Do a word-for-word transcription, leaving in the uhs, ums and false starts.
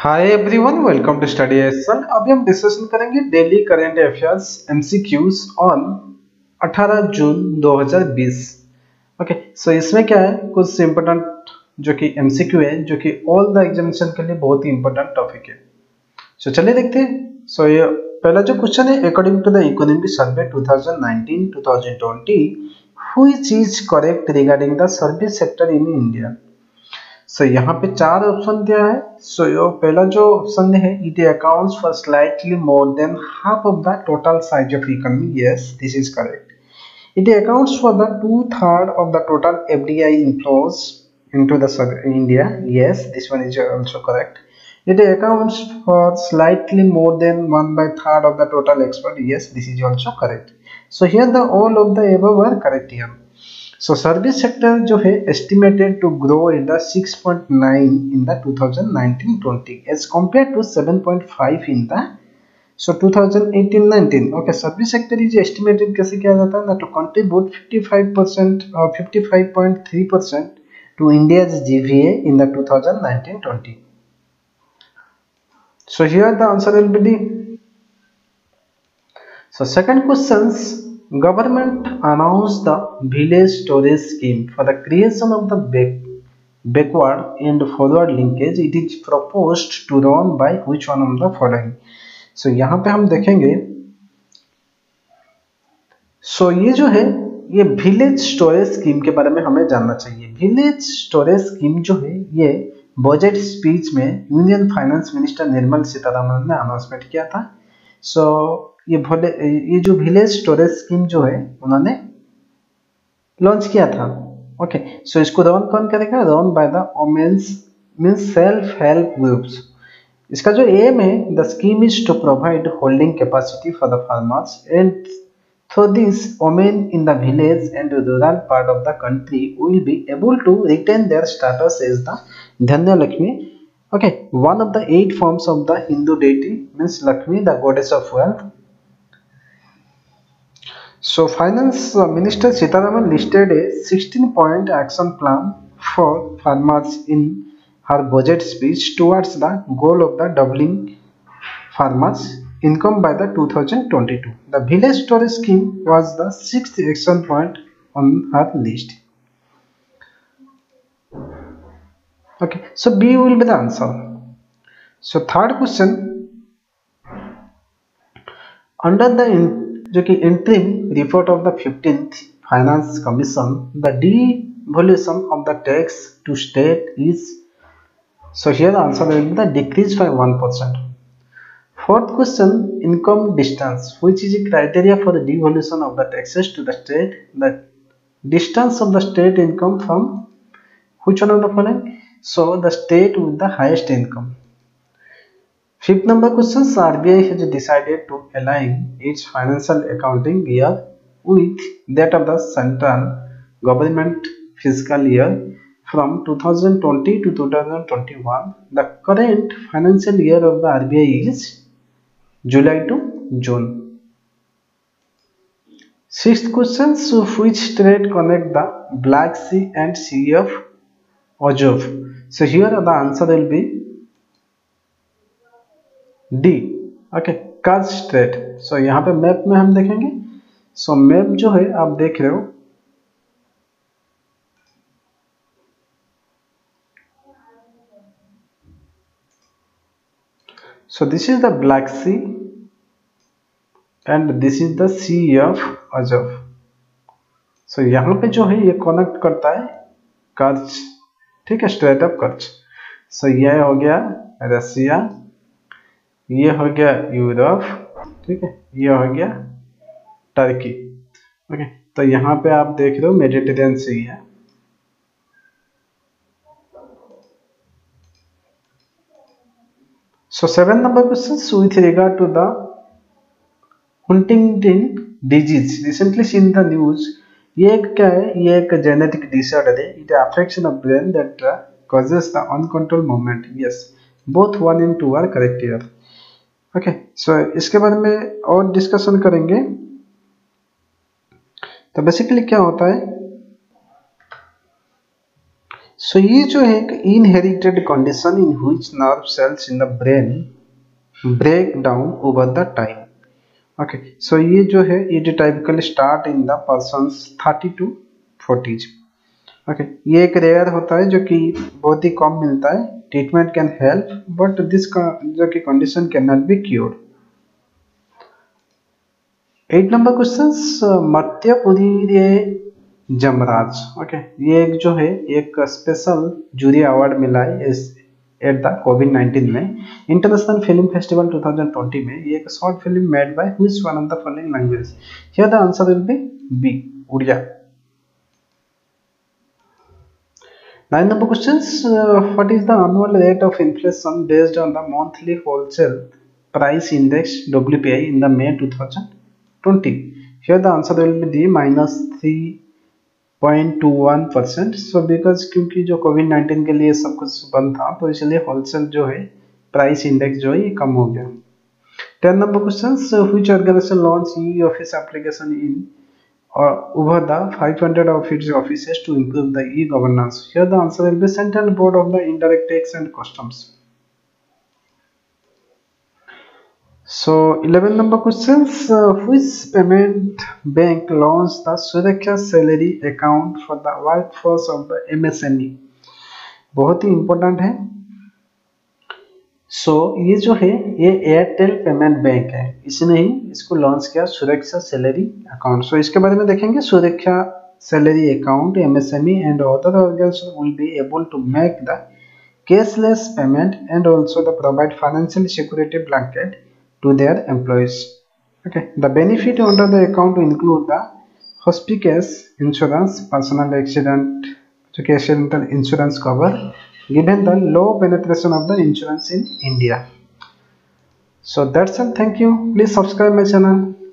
Hi everyone, welcome to study SL. अभी हम discussion करेंगे daily current affairs MCQs on अठारह जून दो हज़ार बीस। ओके, सो इसमें क्या है, कुछ इंपॉर्टेंट जो कि एमसीक्यू है, जो कि ऑल द एग्जामिनेशन के लिए बहुत ही इंपॉर्टेंट टॉपिक है। सो so, चलिए देखते हैं। सो so, ये पहला जो क्वेश्चन है, according to the economic survey twenty nineteen two thousand twenty, which is correct regarding the service sector in India. So so, यहाँ पे चार ऑप्शन दिया है। सो so, पहला जो ऑप्शन है, it accounts for slightly more than half of the total size of economy. Yes, this is correct. It accounts for the two third of the total FDI inflows into the India. Yes, this one is also correct. It accounts for slightly more than one by third of the total export. Yes, this is also correct. So here the all of the above are correct here. So service sector जो है estimated to grow in the six point nine in the twenty nineteen twenty as compared to seven point five in the so twenty eighteen nineteen. Okay, service sector is estimated कैसे किया जाता है ना, to contribute fifty-five percent or fifty-five point three percent to India's G V A in the twenty nineteen twenty. So here the answer will be D. So second questions, government announced the village storage scheme for the creation of the back, backward and forward linkage. It is proposed to run by which one of the following. So यहाँ पे हम देखेंगे, so ये जो है, ये village storage scheme के बारे में हमें जानना चाहिए। विलेज स्टोरेज स्कीम जो है, ये बजट स्पीच में union finance minister Nirmala Sitharaman ने अनाउंसमेंट किया था। सो so, ये भले ये जो विलेज स्टोरेज स्कीम जो है, उन्होंने लॉन्च किया था। ओके, सो इसको रन कौन करेगा? Run by the women's means self help groups. इसका जो एम है, the scheme is to provide holding capacity for the farmers and through this, women in the village and rural part of the country will be able to retain their status as the Dhanya Lakshmi. Okay, one of the eight forms of the Hindu deity means Lakshmi, the goddess of wealth. So, Finance Minister Sitaraman listed a sixteen point action plan for farmers in her budget speech towards the goal of the doubling farmers' income by the two thousand twenty-two. The village storage scheme was the sixth action point on her list. Okay, so B will be the answer. So third question, under the in, जो कि interim report of the fifteenth Finance Commission, the devolution of the tax to state is, so here the answer will be the decrease by one percent. Fourth question, income distance, which is a criteria for the devolution of the taxes to the state. The distance of the state income from which one of the following? So the state with the highest income. Fifth number question, R B I has decided to align its financial accounting year with that of the central government fiscal year from two thousand twenty to two thousand twenty-one. The current financial year of the R B I is July to June. Sixth question, so which strait connect the Black Sea and Sea of Azov? So here the answer will be D. Okay, Kerch Strait. So यहाँ पे map में हम देखेंगे। सो so, map जो है आप देख रहे हो, so this is the Black Sea and this is the Sea of Azov. So यहाँ पे जो है ये कनेक्ट करता है कर्च, ठीक है, स्ट्रेट ऑफ कर्च। सो ये हो गया रसिया, ये हो गया यूरोप, ठीक है, ये हो गया टर्की। ओके, तो यहाँ पे आप देख रहे हो मेडिटेरियन सी है। So seven number questions, with regard to the Huntington disease recently seen the news. ये एक क्या है? ये एक जेनेटिक डिसऑर्डर है। It affection of brain that causes the uncontrolled movement. Yes, both one and two are correct here. Okay, so इसके बारे में और डिस्कशन करेंगे। तो बेसिकली क्या होता है? सो ये जो है एक inherited condition in which nerve cells in the brain break down over the time. Okay, so ये जो है ये typically start in the person's thirty to forties. Okay, ये एक रेयर होता है जो कि बहुत ही कम मिलता है। Treatment can help but this जो कि condition can not be cured. Eight number question, Martyapuri Re Jamraj. Okay, ये एक जो है एक स्पेशल जूरी अवार्ड मिला है इस एट द कोविड नाइनटीन में international film festival twenty twenty में। ये एक short film made by which one of the following language? Here the answer will be B, Odia. Nine number questions, uh, what is the annual rate of inflation based on the monthly wholesale price index W P I in the May twenty twenty? Here the answer will be D, minus three point two one percent. So because क्योंकि जो Covid nineteen के लिए सब कुछ बंद था तो इसलिए होलसेल जो है प्राइस इंडेक्स जो है ये कम हो गया। Ten number questions, which organization launched e-office application in or over the five hundred of its offices to improve the e-governance? Here the answer will be Central Board of the Indirect Tax and Customs. So eleven number questions, uh, which payment bank launched the Suraksha salary account for the workforce of the M S M E? बहुत ही important है। सो so, ये जो है ये Airtel payment bank है, इसने ही इसको launch किया सुरक्षा सैलरी अकाउंट। सो इसके बारे में देखेंगे। Suraksha salary account MSME and other organization will be able to make the cashless payment and also the provide financial security blanket to their employees. Okay, the benefit under the account include the hospitals insurance, personal accident accidental insurance cover, given the low penetration of the insurance in India. So that's all. Thank you. Please subscribe my channel.